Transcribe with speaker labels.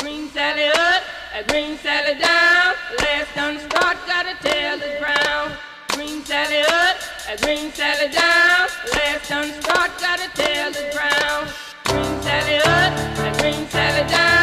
Speaker 1: Green Sally up, a green Sally down. Last done start, gotta tell the ground. Green Sally up, a green Sally down. Last done start, gotta tell the ground. Green Sally up, a green Sally down.